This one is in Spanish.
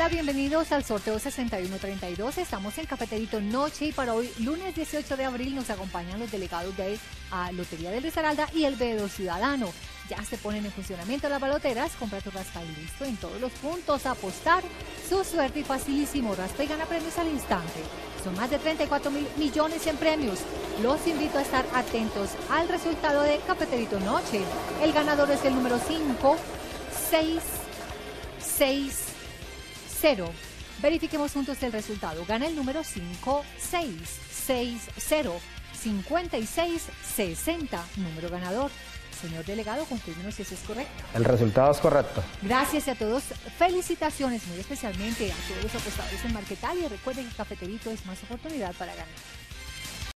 Hola, bienvenidos al sorteo 6132. Estamos en Cafeterito Noche y para hoy, lunes 18 de abril, nos acompañan los delegados de Lotería de Risaralda y el veedor ciudadano. Ya se ponen en funcionamiento las baloteras. Compra tu raspa y listo en todos los puntos. Apostar su suerte y facilísimo. Raspa y gana premios al instante. Son más de 34 mil millones en premios. Los invito a estar atentos al resultado de Cafeterito Noche. El ganador es el número 5660. Verifiquemos juntos el resultado. Gana el número 5660-5660. Número ganador. Señor delegado, confírmenos si eso es correcto. El resultado es correcto. Gracias a todos. Felicitaciones muy especialmente a todos los apostadores en Marquetalia. Recuerden que Cafeterito es más oportunidad para ganar.